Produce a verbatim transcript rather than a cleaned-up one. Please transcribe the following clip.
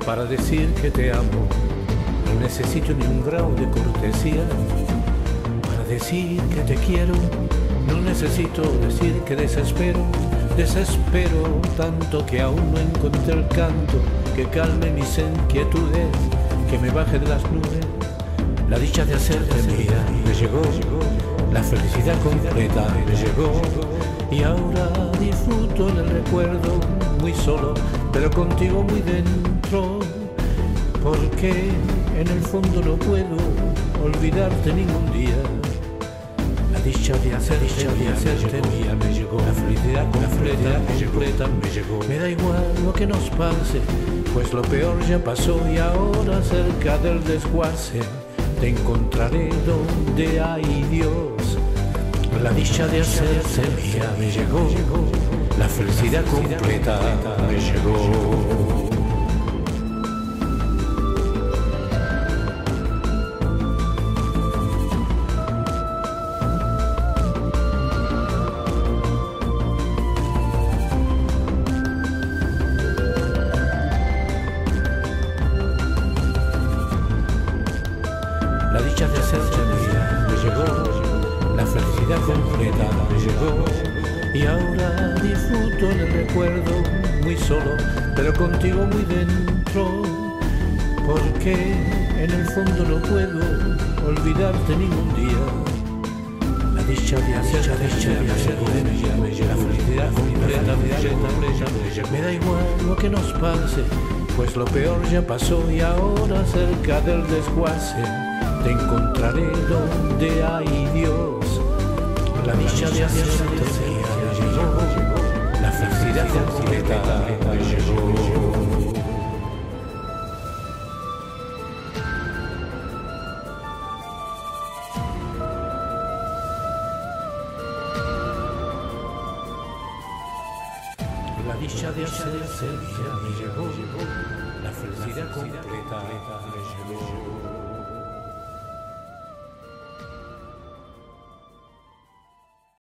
para decir que te amo. No necesito ni un grado de cortesía para decir que te quiero. No necesito decir que desespero, desespero tanto que aún no encontré el canto que calme mis inquietudes, que me baje de las nubes. La dicha de hacerte mía me llegó, la felicidad completa me llegó, y ahora disfruto en el recuerdo, muy solo, pero contigo muy dentro, porque en el fondo no puedo olvidarte ningún día. La dicha de hacerte, dicha de hacerte mía me llegó, la felicidad completa, completa me llegó. Me da igual lo que nos pase, pues lo peor ya pasó, y ahora cerca del desguace te encontraré donde hay Dios. La dicha de hacerte mía me llegó, la felicidad completa me llegó. La dicha de hacerte mía me llegó, la felicidad completa me llegó, y ahora disfruto en el recuerdo, muy solo, pero contigo muy dentro, porque en el fondo no puedo olvidarte ningún día. La dicha de hacerte mía me llegó, la felicidad completa me llegó. Me da igual lo que nos pase, pues lo peor ya pasó, y ahora cerca del desguace te encontraré donde hay Dios. La dicha de hacerte mía me llegó, la felicidad completa me llegó. La dicha de hacerte mía me llegó, la felicidad completa me llegó.